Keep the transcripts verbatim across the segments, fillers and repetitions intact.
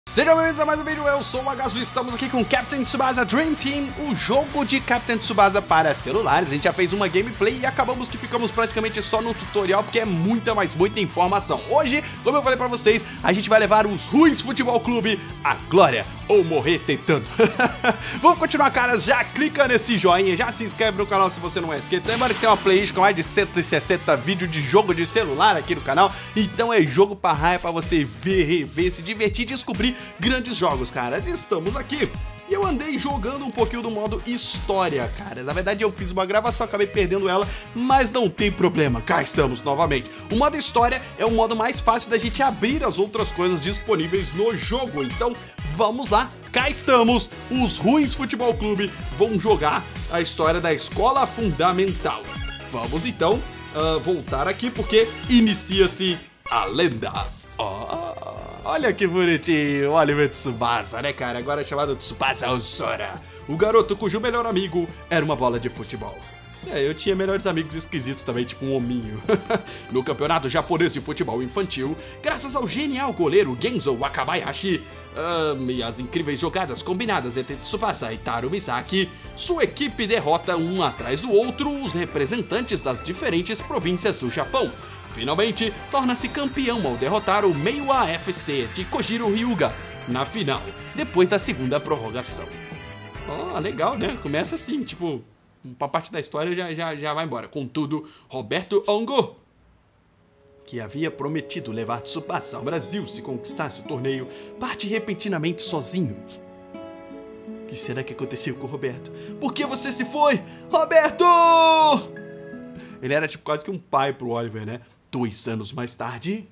Sejam bem-vindos a mais um vídeo, eu sou o Agazu e estamos aqui com Captain Tsubasa Dream Team, o jogo de Captain Tsubasa para celulares. A gente já fez uma gameplay e acabamos que ficamos praticamente só no tutorial porque é muita, mas muita informação. Hoje, como eu falei pra vocês, a gente vai levar os Ruins Futebol Clube à glória, ou morrer tentando. Vamos continuar, caras, já clica nesse joinha, já se inscreve no canal se você não é inscrito. Lembrando que tem uma playlist com mais de cento e sessenta vídeos de jogo de celular aqui no canal, então é jogo pra raia pra você ver, rever, se divertir e descobrir grandes jogos, caras. Estamos aqui e eu andei jogando um pouquinho do modo história, caras. Na verdade eu fiz uma gravação, acabei perdendo ela, mas não tem problema, cá estamos novamente. O modo história é o modo mais fácil da gente abrir as outras coisas disponíveis no jogo, então vamos lá, cá estamos. Os Ruins Futebol Clube vão jogar a história da Escola Fundamental. Vamos então uh, voltar aqui porque inicia-se a lenda. Oh, olha que bonitinho, Oliver Tsubasa, né, cara? Agora é chamado Tsubasa Ozora, o garoto cujo melhor amigo era uma bola de futebol. É, eu tinha melhores amigos esquisitos também, tipo um hominho. No campeonato japonês de futebol infantil, graças ao genial goleiro Genzo Wakabayashi um, e as incríveis jogadas combinadas entre Tsubasa e Taro Misaki, sua equipe derrota um atrás do outro os representantes das diferentes províncias do Japão. Finalmente, torna-se campeão ao derrotar o Meiwa F C de Kojiro Hyuga na final, depois da segunda prorrogação. Oh, legal, né? Começa assim, tipo, uma parte da história já, já, já vai embora. Contudo, Roberto Ongo, que havia prometido levar Tsubasa ao Brasil se conquistasse o torneio, parte repentinamente sozinho. O que será que aconteceu com o Roberto? Por que você se foi, Roberto? Ele era tipo quase que um pai pro Oliver, né? Dois anos mais tarde...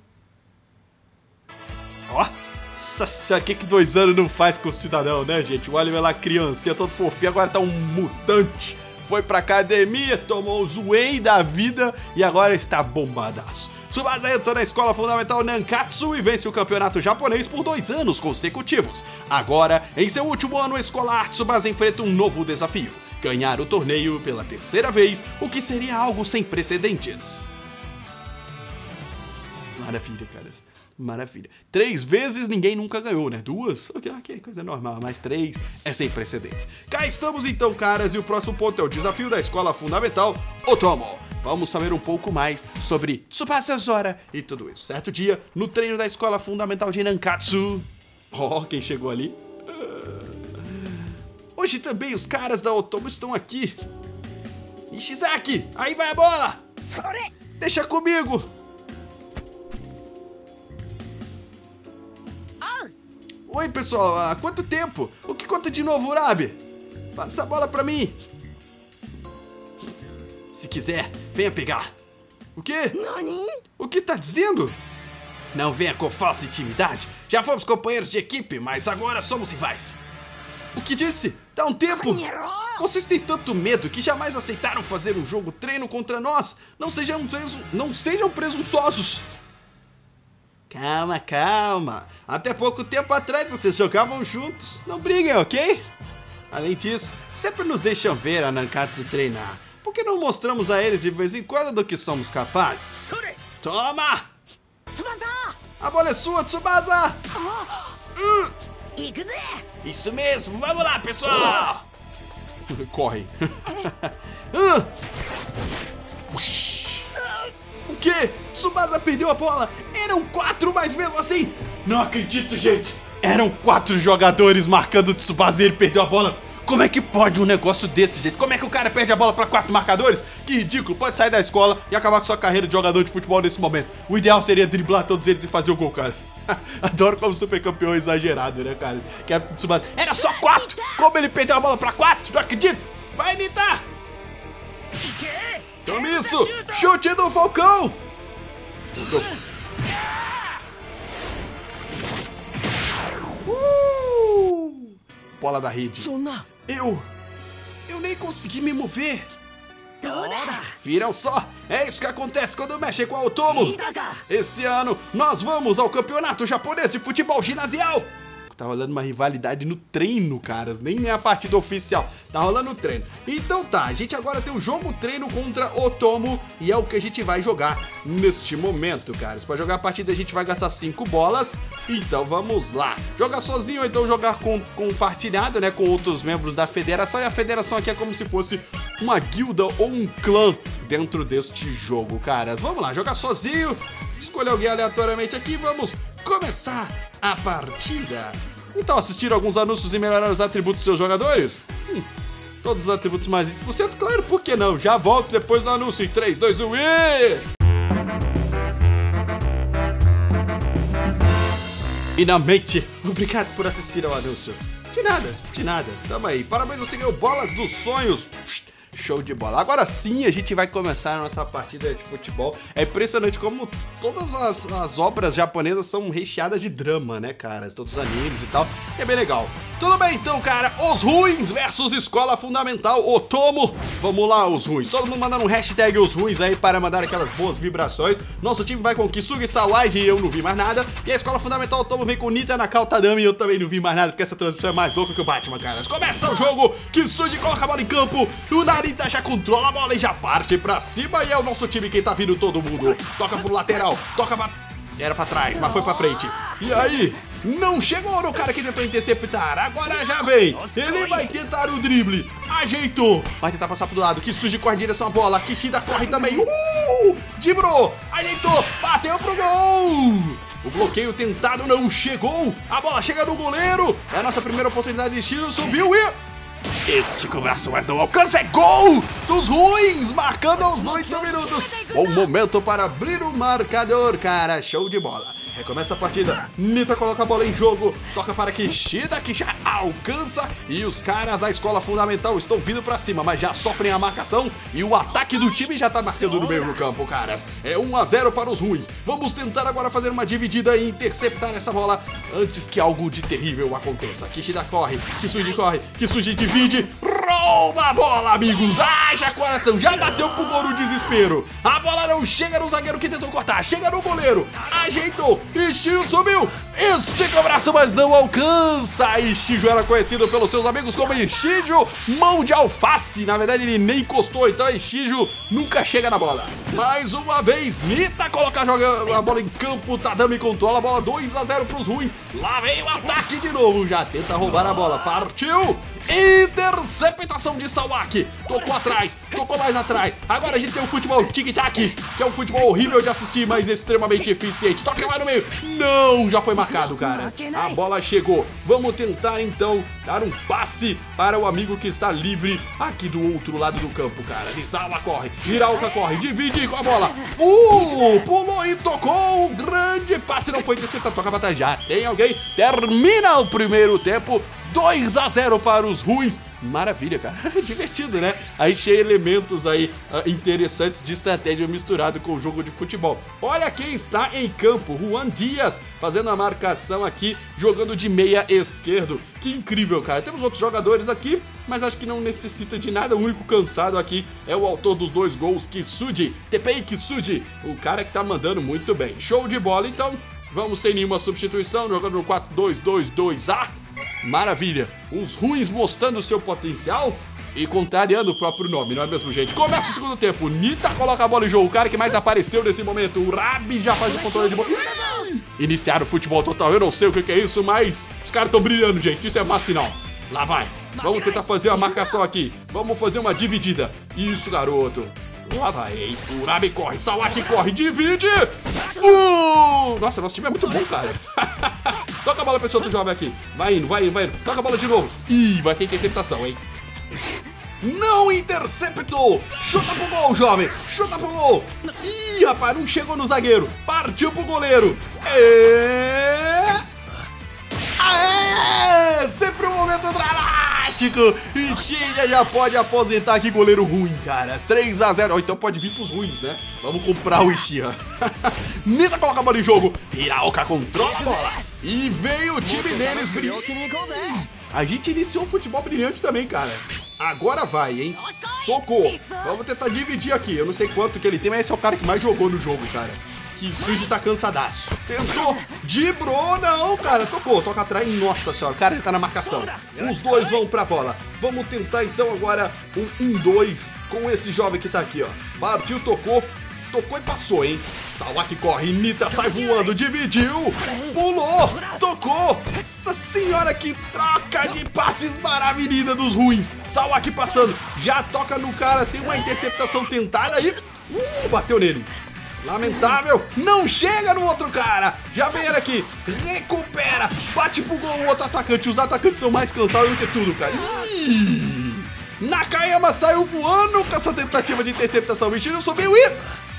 Ó, oh, o que que dois anos não faz com o cidadão, né, gente? O Oliver lá, criancinha, todo fofinho, agora tá um mutante. Foi pra academia, tomou os whey da vida e agora está bombadaço. Tsubasa entrou na Escola Fundamental Nankatsu e vence o campeonato japonês por dois anos consecutivos. Agora, em seu último ano escolar, Tsubasa enfrenta um novo desafio: ganhar o torneio pela terceira vez, o que seria algo sem precedentes. Maravilha, caras. Maravilha. Três vezes ninguém nunca ganhou, né? Duas? Ok, ok, coisa normal. Mas três é sem precedentes. Cá estamos então, caras. E o próximo ponto é o desafio da Escola Fundamental Otomo. Vamos saber um pouco mais sobre Tsubasa Ozora e tudo isso. Certo dia, no treino da Escola Fundamental de Nankatsu. Oh, quem chegou ali? Hoje também os caras da Otomo estão aqui. Ishizaki, aí vai a bola! Deixa comigo! Oi, pessoal, há quanto tempo? O que conta de novo, Urabe? Passa a bola pra mim. Se quiser, venha pegar. O quê? O que tá dizendo? Não venha com falsa intimidade. Já fomos companheiros de equipe, mas agora somos rivais. O que disse? Dá um tempo. Vocês têm tanto medo que jamais aceitaram fazer um jogo treino contra nós. Não sejam, presu... Não sejam presunçosos. Calma, calma. Até pouco tempo atrás vocês jogavam juntos. Não briguem, ok? Além disso, sempre nos deixam ver a Nankatsu treinar. Por que não mostramos a eles de vez em quando do que somos capazes? Toma! A bola é sua, Tsubasa! Hum. Isso mesmo, vamos lá, pessoal! Corre! O quê? Tsubasa perdeu a bola! Eram quatro, mas mesmo assim... Não acredito, gente! Eram quatro jogadores marcando o Tsubasa e ele perdeu a bola. Como é que pode um negócio desse, gente? Como é que o cara perde a bola pra quatro marcadores? Que ridículo! Pode sair da escola e acabar com sua carreira de jogador de futebol nesse momento. O ideal seria driblar todos eles e fazer o gol, cara. Adoro como super campeão exagerado, né, cara? Que é Tsubasa. Era só quatro! Como ele perdeu a bola pra quatro? Não acredito! Vai, Anitta! Tome isso! Chute do Falcão! Uh! Bola da rede. Eu... Eu nem consegui me mover. Viram só? É isso que acontece quando mexem com a Otomo. Esse ano, nós vamos ao campeonato japonês de futebol ginasial. tá rolando uma rivalidade no treino, caras. Nem é a partida oficial, tá rolando o treino. Então tá, a gente agora tem o jogo treino contra Otomo e é o que a gente vai jogar neste momento, caras. Pra jogar a partida a gente vai gastar cinco bolas, então vamos lá. Jogar sozinho ou então jogar com, compartilhado, né, com outros membros da federação. E a federação aqui é como se fosse uma guilda ou um clã dentro deste jogo, caras. Vamos lá, jogar sozinho, escolher alguém aleatoriamente aqui, vamos começar a partida. Então, assistiram alguns anúncios e melhorar os atributos dos seus jogadores? Hum, todos os atributos mais cem por cento, claro, por que não? Já volto depois do anúncio em três, dois, um e... Finalmente! Obrigado por assistir ao anúncio. De nada, de nada. Tamo aí. Parabéns, você ganhou bolas dos sonhos. Show de bola. Agora sim a gente vai começar a nossa partida de futebol. É impressionante como todas as, as obras japonesas são recheadas de drama, né, cara? Todos os animes e tal. É bem legal. Tudo bem então, cara. Os ruins versus Escola Fundamental Otomo. Vamos lá, os ruins. Todo mundo mandando um hashtag os ruins aí para mandar aquelas boas vibrações. Nosso time vai com Kisugi Sawai e eu não vi mais nada. E a Escola Fundamental Otomo vem com Nita Nakao Tadami e eu também não vi mais nada, porque essa transmissão é mais louca que o Batman, cara. Começa o jogo. Kisugi coloca a bola em campo. O Narita já controla a bola e já parte pra cima. E é o nosso time quem tá vindo todo mundo. Toca pro lateral. Toca pra... Era pra trás, mas foi pra frente. E aí... Não chegou no cara que tentou interceptar, agora já vem. Ele vai tentar o drible, ajeitou, vai tentar passar pro lado, Kisugi corre em direção à bola, Kishida corre também, uh, driblou, ajeitou, bateu pro gol. O bloqueio tentado não chegou, a bola chega no goleiro, é a nossa primeira oportunidade de estilo, subiu e... Estica o braço, mas não alcança, é gol dos ruins, marcando aos oito minutos. Bom momento para abrir o marcador, cara, show de bola. Recomeça a partida, Nita coloca a bola em jogo, toca para Kishida, que já alcança, e os caras da Escola Fundamental estão vindo pra cima, mas já sofrem a marcação, e o ataque do time já tá marcando no meio do campo, caras. É um a zero para os ruins. Vamos tentar agora fazer uma dividida e interceptar essa bola antes que algo de terrível aconteça. Kishida corre, Kisugi corre, Kisugi divide, rouba a bola, amigos, haja coração, já bateu pro gol no desespero. A bola não chega no zagueiro que tentou cortar, chega no goleiro, ajeitou, Ishijo subiu, estica o braço, mas não alcança. Ishijo era conhecido pelos seus amigos como Ishijo Mão de Alface. Na verdade ele nem encostou, então Ishijo nunca chega na bola. Mais uma vez, Nita coloca joga a bola em campo, Tadami controla a bola, dois a zero pros ruins. Lá vem o ataque de novo, já tenta roubar a bola, partiu. Interceptação de Sawaki, tocou atrás, tocou mais atrás. Agora a gente tem o futebol tic-tac, que é um futebol horrível de assistir, mas extremamente eficiente. Toca lá no meio, não, já foi marcado, cara. A bola chegou, vamos tentar então dar um passe para o amigo que está livre aqui do outro lado do campo, cara. Zizawa corre, Hiraoka corre, divide com a bola. Uh, pulou e tocou, o grande passe não foi interceptado, toca pra trás, já tem alguém, termina o primeiro tempo. dois a zero para os ruins. Maravilha, cara. Divertido, né? A gente tem elementos aí uh, interessantes de estratégia misturado com o jogo de futebol. Olha quem está em campo. Juan Dias fazendo a marcação aqui, jogando de meia esquerdo. Que incrível, cara. Temos outros jogadores aqui, mas acho que não necessita de nada. O único cansado aqui é o autor dos dois gols, Kisugi. Tepei Kisugi, o cara que tá mandando muito bem. Show de bola, então. Vamos sem nenhuma substituição, jogando no quatro dois dois dois A. Maravilha, os ruins mostrando o seu potencial e contrariando o próprio nome, não é mesmo, gente? Começa o segundo tempo, Nita coloca a bola em jogo, o cara que mais apareceu nesse momento, o Rabi já faz o controle de bola. Iniciaram o futebol total, eu não sei o que é isso, mas os caras estão brilhando, gente, isso é má sinal. Lá vai, vamos tentar fazer uma marcação aqui, vamos fazer uma dividida. Isso, garoto. Lá vai, hein? O Rabi corre, Sawaki corre, divide! Uh! Nossa, nosso time é muito bom, cara. Toca a bola pra esse outro jovem aqui. Vai indo, vai indo, vai indo. Toca a bola de novo. Ih, vai ter interceptação, hein? Não interceptou! Chuta pro gol, jovem! Chuta pro gol! Ih, rapaz, não chegou no zagueiro. Partiu pro goleiro. É... Aê! Sempre um momento dramático! E Ishiya já pode aposentar aqui, goleiro ruim, cara. três a zero. Então pode vir pros ruins, né? Vamos comprar o Ishiya. Nita coloca a bola em jogo. Hiraoka controla a bola. E veio o time deles brilhante. A gente iniciou um futebol brilhante também, cara. Agora vai, hein? Tocou. Vamos tentar dividir aqui. Eu não sei quanto que ele tem, mas esse é o cara que mais jogou no jogo, cara. que Suji tá cansadaço. Tentou, dibrou, não, cara, tocou, toca atrás, nossa senhora, o cara já tá na marcação. Os dois vão pra bola. Vamos tentar então agora um um dois com esse jovem que tá aqui, ó. Partiu, tocou, tocou e passou, hein. Sawaki corre, Nita sai voando, dividiu, pulou, tocou. Nossa senhora, que troca de passes maravilhosa dos ruins. Sawaki passando, já toca no cara, tem uma interceptação tentada aí. Uh, bateu nele. Lamentável, não chega no outro cara. Já vem ele aqui, recupera, bate pro gol o outro atacante. Os atacantes estão mais cansados do que tudo, cara. Ih, Nakayama saiu voando com essa tentativa de interceptação. Vestido subiu e...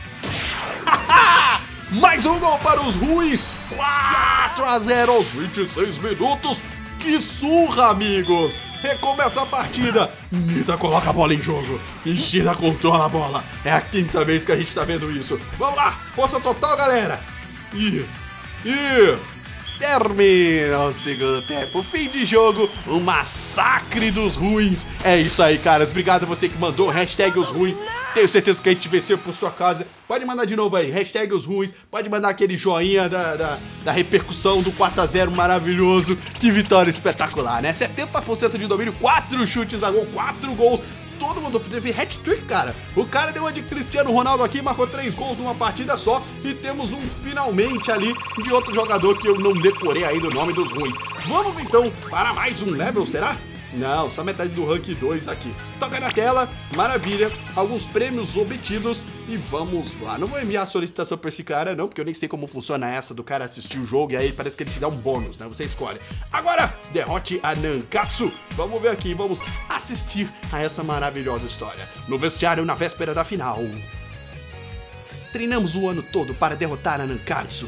mais um gol para os ruins. quatro a zero aos vinte e seis minutos. Que surra, amigos. Recomeça a partida. Nita coloca a bola em jogo. Ishida controla a bola. É a quinta vez que a gente tá vendo isso. Vamos lá. Força total, galera. E... E... termina o segundo tempo. Fim de jogo. Um massacre dos ruins. É isso aí, caras. Obrigado a você que mandou. Hashtag os ruins. Tenho certeza que a gente venceu por sua casa. Pode mandar de novo aí, hashtag os ruins. Pode mandar aquele joinha da, da, da repercussão do quatro a zero maravilhoso. Que vitória espetacular, né? setenta por cento de domínio, quatro chutes a gol, quatro gols. Todo mundo teve hat-trick, cara. O cara deu uma de Cristiano Ronaldo aqui, marcou três gols numa partida só. E temos um finalmente ali de outro jogador que eu não decorei ainda o nome dos ruins. Vamos então para mais um level, será? Não, só metade do rank dois aqui. Toca na tela, maravilha, alguns prêmios obtidos e vamos lá. Não vou enviar a solicitação pra esse cara não, porque eu nem sei como funciona essa do cara assistir o jogo e aí parece que ele te dá um bônus, né? Você escolhe. Agora, derrote a Nankatsu. Vamos ver aqui, vamos assistir a essa maravilhosa história. No vestiário, na véspera da final. Treinamos o ano todo para derrotar a Nankatsu.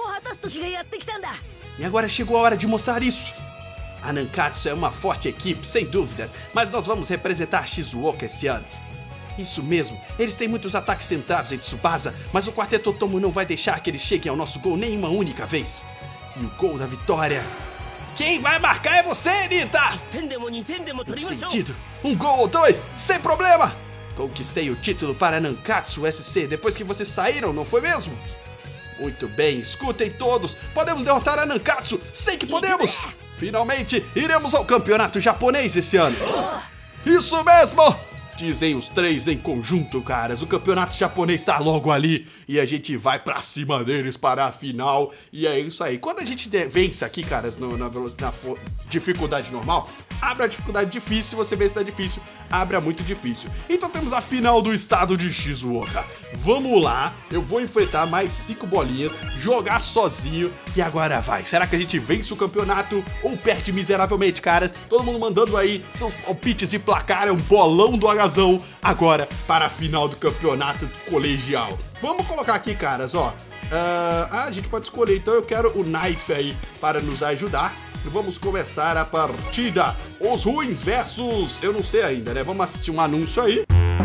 E agora chegou a hora de mostrar isso. A Nankatsu é uma forte equipe, sem dúvidas, mas nós vamos representar Shizuoka esse ano. Isso mesmo, eles têm muitos ataques centrados em Tsubasa, mas o Quarteto Otomo não vai deixar que eles cheguem ao nosso gol nem uma única vez. E o gol da vitória... Quem vai marcar é você, Nita! Entendido. Um gol ou dois, sem problema! Conquistei o título para Nankatsu S C depois que vocês saíram, não foi mesmo? Muito bem, escutem todos, podemos derrotar a Nankatsu, sei que podemos! Finalmente, iremos ao campeonato japonês esse ano. Isso mesmo! Dizem os três em conjunto, caras. O campeonato japonês tá logo ali e a gente vai pra cima deles para a final. E é isso aí. Quando a gente vence aqui, caras, no, na, na dificuldade normal, abre a dificuldade difícil. Se você vê se tá difícil, abre a muito difícil. Então temos a final do estado de Shizuoka. Vamos lá, eu vou enfrentar mais cinco bolinhas, jogar sozinho e agora vai. Será que a gente vence o campeonato ou perde miseravelmente, caras? Todo mundo mandando aí seus palpites de placar, é um bolão do Agazão agora para a final do campeonato colegial. Vamos colocar aqui, caras, ó. Uh, ah, a gente pode escolher, então eu quero o Knife aí para nos ajudar. Vamos começar a partida. Os ruins versus... eu não sei ainda, né? Vamos assistir um anúncio aí.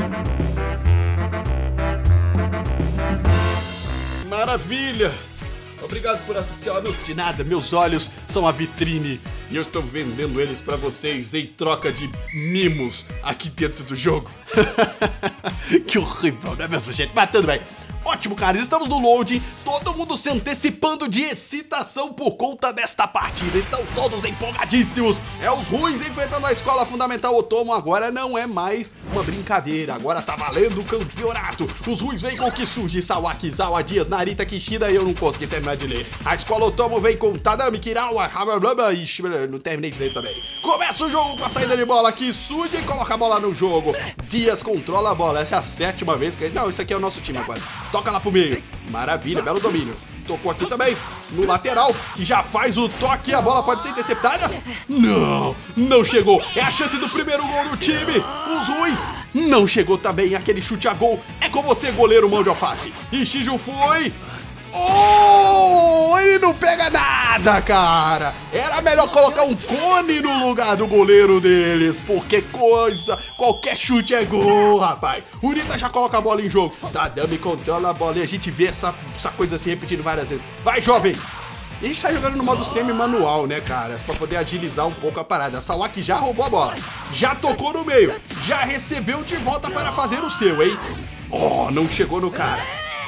Maravilha! Obrigado por assistir, ó, meus de nada, meus olhos são a vitrine e eu estou vendendo eles pra vocês em troca de mimos aqui dentro do jogo. Que horrível, não é mesmo, gente? Mas tudo bem. Ótimo, caras, estamos no loading, todo mundo se antecipando de excitação por conta desta partida, estão todos empolgadíssimos. É os ruins enfrentando a Escola Fundamental Otomo, agora não é mais uma brincadeira, agora tá valendo o campeonato. Os ruins vêm com Kisuji, Sawaki, Zawa, Dias, Narita, Kishida e eu não consegui terminar de ler. A Escola Otomo vem com Tadami, Kirawa, e não terminei de ler também. Começa o jogo com a saída de bola, Kisuji coloca a bola no jogo. Dias controla a bola, essa é a sétima vez que... não, isso aqui é o nosso time agora. Toca lá pro meio. Maravilha, belo domínio. Tocou aqui também, no lateral, que já faz o toque. A bola pode ser interceptada? Não, não chegou. É a chance do primeiro gol do time. Os ruins não chegou também. Aquele chute a gol. É com você, goleiro mão de alface. E Shiju foi... oh, ele não pega nada, cara. Era melhor colocar um cone no lugar do goleiro deles, porque coisa, qualquer chute é gol, rapaz. O Nita já coloca a bola em jogo. Tadami controla a bola e a gente vê essa, essa coisa se repetindo várias vezes. Vai, jovem. E a gente tá jogando no modo semi-manual, né, caras? Pra poder agilizar um pouco a parada. A Sawaki já roubou a bola, já tocou no meio, já recebeu de volta para fazer o seu, hein? Oh, não chegou no cara.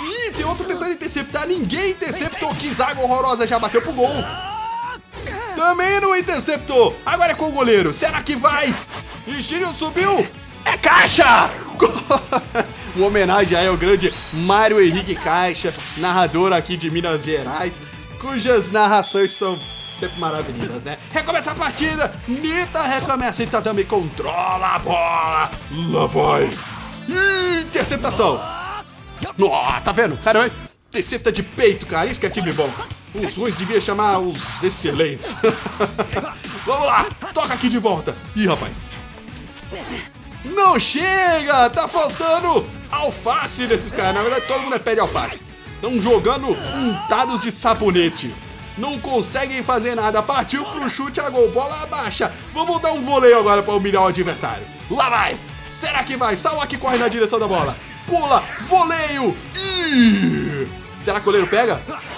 Ih, tem outro tentando interceptar. Ninguém interceptou. Que zaga horrorosa, já bateu pro gol. Também não interceptou. Agora é com o goleiro. Será que vai? Ishiro subiu. É Caixa! Uma homenagem aí ao grande Mário Henrique Caixa, narrador aqui de Minas Gerais, cujas narrações são sempre maravilhosas, né? Recomeça a partida. Nita recomeça e Tadami controla a bola. Lá vai. Ih, interceptação. Nossa, tá vendo? Caramba, intercepta de peito, cara. Isso que é time bom. Os ruins devia chamar os excelentes. Vamos lá, toca aqui de volta. Ih, rapaz. Não chega, tá faltando alface desses caras. Na verdade, todo mundo é pé de alface. Estão jogando untados de sabonete. Não conseguem fazer nada. Partiu pro chute a gol, bola baixa. Vamos dar um voleio agora pra humilhar o adversário. Lá vai. Será que vai? Sawaki corre na direção da bola. Pula, voleio. Ih! Será que o goleiro pega?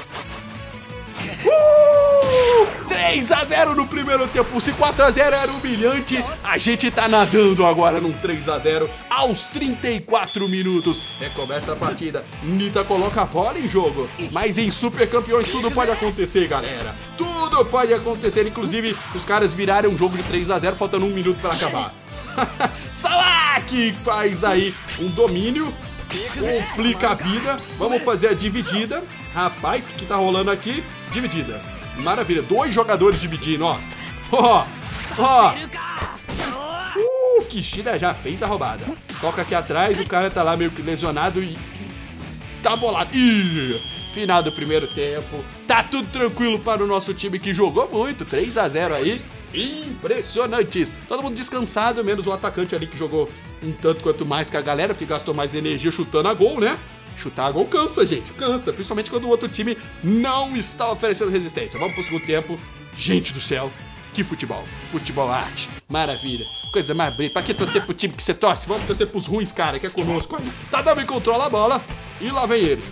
Uh! três a zero no primeiro tempo. Se quatro a zero era humilhante, a gente tá nadando agora num três a zero aos trinta e quatro minutos. Recomeça a partida. Nita coloca a bola em jogo. Mas em Super Campeões tudo pode acontecer, galera. Tudo pode acontecer. Inclusive, os caras viraram um jogo de três a zero faltando um minuto para acabar. Sawaki faz aí um domínio. Complica a vida. Vamos fazer a dividida. Rapaz, o que, que tá rolando aqui? Dividida. Maravilha. Dois jogadores dividindo, ó. Ó. Ó. Uh, Kishida já fez a roubada. Toca aqui atrás. O cara tá lá meio que lesionado e... tá bolado. Ih, final do primeiro tempo. Tá tudo tranquilo para o nosso time que jogou muito. três a zero aí. Impressionantes. Todo mundo descansado, menos o atacante ali que jogou um tanto quanto mais que a galera, porque gastou mais energia chutando a gol, né? Chutar a gol cansa, gente, cansa. Principalmente quando o outro time não está oferecendo resistência. Vamos pro segundo tempo. Gente do céu, que futebol. Futebol arte. Maravilha. Coisa mais bonita. Pra que torcer pro time que você torce? Vamos torcer pros ruins, cara, que é conosco aí. Tadami controla a bola. E lá vem eles.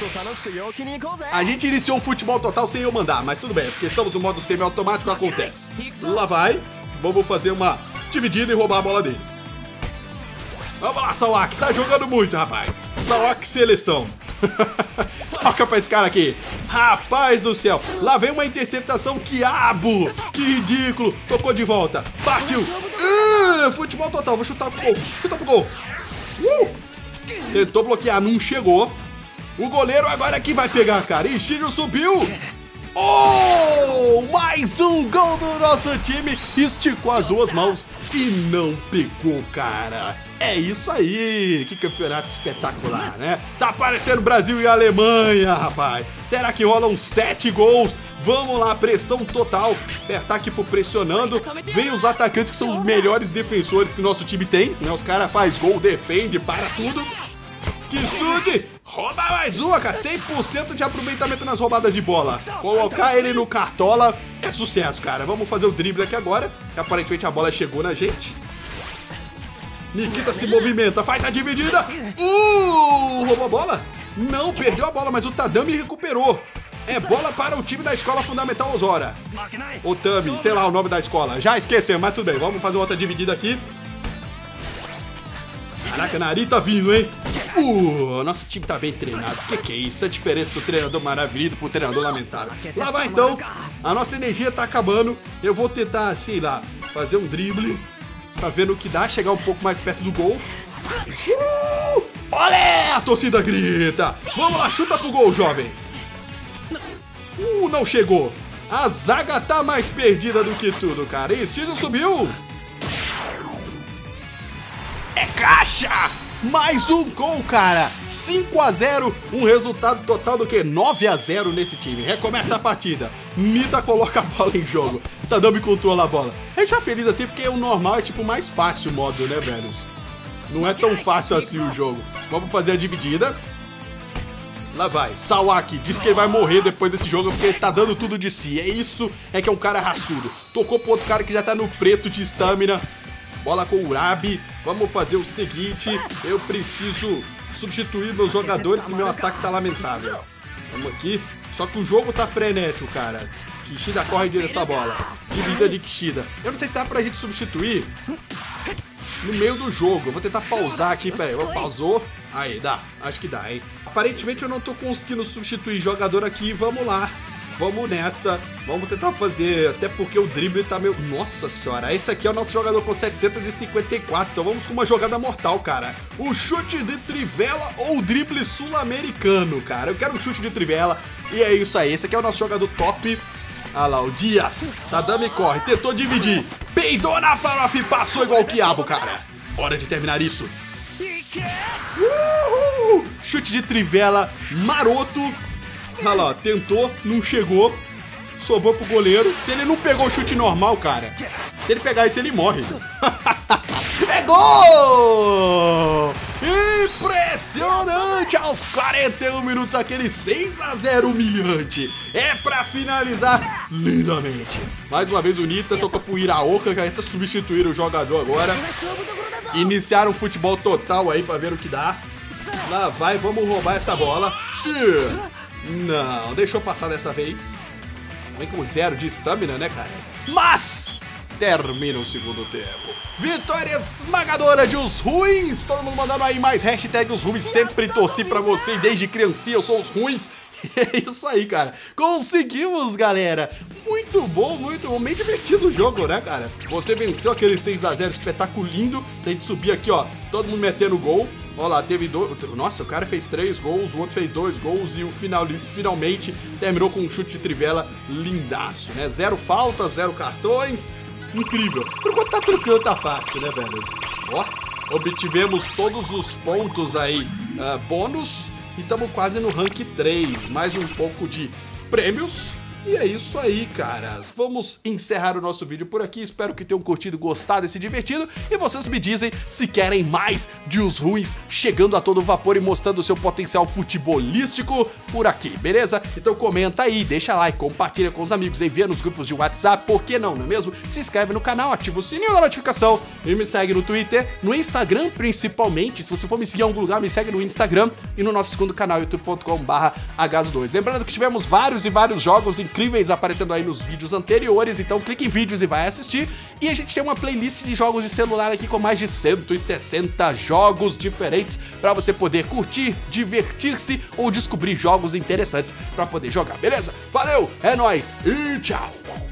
A gente iniciou um futebol total sem eu mandar, mas tudo bem, porque estamos no modo semi-automático, acontece. Lá vai. Vamos fazer uma dividida e roubar a bola dele. Vamos lá, Sawaki. Tá jogando muito, rapaz. Sawaki seleção. Toca pra esse cara aqui. Rapaz do céu. Lá vem uma interceptação. Quiabo. Que ridículo. Tocou de volta. Partiu. Uh, futebol total. Vou chutar pro gol. Chuta pro gol. Uh. Tentou bloquear. Não chegou. O goleiro agora aqui vai pegar, cara. Ishiro subiu. Oh! Mais um gol do nosso time. Esticou as duas mãos e não pegou, cara. É isso aí. Que campeonato espetacular, né? Tá parecendo Brasil e Alemanha, rapaz. Será que rolam sete gols? Vamos lá, pressão total. Apertar aqui pro pressionando. Vem os atacantes que são os melhores defensores que o nosso time tem, né? Os caras fazem gol, defende, para tudo. Kisude, rouba mais uma, cara. cem por cento de aproveitamento nas roubadas de bola. Colocar ele no cartola é sucesso, cara. Vamos fazer o drible aqui agora, que aparentemente a bola chegou na gente. Nikita se movimenta, faz a dividida. Uh, roubou a bola? Não, perdeu a bola, mas o Tadami recuperou. É bola para o time da Escola Fundamental Ozora. Otami, sei lá o nome da escola. Já esquecemos, mas tudo bem. Vamos fazer outra dividida aqui. Caraca, Nari tá vindo, hein? Uh, nosso time tá bem treinado. Que que é isso? A diferença do treinador maravilhoso pro treinador lamentável. Lá vai então. A nossa energia tá acabando. Eu vou tentar, sei lá, fazer um drible. Tá vendo o que dá, chegar um pouco mais perto do gol. Uh, olé! A torcida grita. Vamos lá, chuta pro gol, jovem. Uh, não chegou. A zaga tá mais perdida do que tudo, cara. E Steve subiu. É Caixa! Mais um gol, cara! cinco a zero, um resultado total do que? nove a zero nesse time. Recomeça a partida. Nita coloca a bola em jogo. Tadami controla a bola. A gente tá feliz assim porque o normal é tipo mais fácil o modo, né, velhos? Não é tão fácil assim o jogo. Vamos fazer a dividida. Lá vai. Sawaki diz que ele vai morrer depois desse jogo porque ele tá dando tudo de si. É isso, é que é um cara raçudo. Tocou pro outro cara que já tá no preto de estamina. Bola com o Urabi. Vamos fazer o seguinte. Eu preciso substituir meus jogadores, que meu ataque tá lamentável. Vamos aqui. Só que o jogo tá frenético, cara. Kishida corre em direção à bola. Dividida de Kishida. Eu não sei se dá pra gente substituir no meio do jogo. Eu vou tentar pausar aqui. Pera aí, pausou. Aí, dá. Acho que dá, hein? Aparentemente eu não tô conseguindo substituir jogador aqui. Vamos lá. Vamos nessa. Vamos tentar fazer... Até porque o drible tá meio... Nossa senhora. Esse aqui é o nosso jogador com setecentos e cinquenta e quatro. Então vamos com uma jogada mortal, cara. O chute de trivela ou o drible sul-americano, cara. Eu quero um chute de trivela. E é isso aí. Esse aqui é o nosso jogador top. Ah lá, o Dias. Tadami corre. Tentou dividir. Peidou na farofa e passou igual o quiabo, cara. Hora de terminar isso. Uhul! Chute de trivela maroto. Olha lá, tentou, não chegou. Sobrou pro goleiro. Se ele não pegou o chute normal, cara, se ele pegar isso, ele morre. É gol! Impressionante! Aos quarenta e um minutos, aquele seis a zero humilhante. É pra finalizar lindamente. Mais uma vez o Nita tocou pro Iraoka, que a gente substituir o jogador agora. Iniciaram um futebol total aí pra ver o que dá. Lá vai, vamos roubar essa bola. Não, deixou passar dessa vez. Vem com zero de estamina, né, cara? Mas termina o segundo tempo. Vitória esmagadora de os ruins. Todo mundo mandando aí mais hashtag os ruins. Sempre torci pra você e desde criancinha eu sou os ruins. É isso aí, cara. Conseguimos, galera. Muito bom, muito bom. Meio divertido o jogo, né, cara? Você venceu aquele seis a zero espetáculo lindo. Se a gente subir aqui, ó, todo mundo metendo gol. Olha lá, teve dois... Nossa, o cara fez três gols, o outro fez dois gols e o final, finalmente terminou com um chute de trivela lindaço, né? Zero faltas, zero cartões. Incrível. Por enquanto tá tranquilo, tá fácil, né, velho? Ó, obtivemos todos os pontos aí, uh, bônus. E estamos quase no rank três. Mais um pouco de prêmios. E é isso aí, caras. Vamos encerrar o nosso vídeo por aqui. Espero que tenham curtido, gostado e se divertido. E vocês me dizem se querem mais de os ruins chegando a todo vapor e mostrando o seu potencial futebolístico por aqui, beleza? Então comenta aí, deixa like, compartilha com os amigos, envia nos grupos de WhatsApp, por que não, não é mesmo? Se inscreve no canal, ativa o sininho da notificação e me segue no Twitter, no Instagram principalmente. Se você for me seguir em algum lugar, me segue no Instagram e no nosso segundo canal, youtube ponto com barra H dois. Lembrando que tivemos vários e vários jogos em incríveis aparecendo aí nos vídeos anteriores, então clique em vídeos e vai assistir. E a gente tem uma playlist de jogos de celular aqui com mais de cento e sessenta jogos diferentes para você poder curtir, divertir-se ou descobrir jogos interessantes para poder jogar, beleza? Valeu, é nóis e tchau!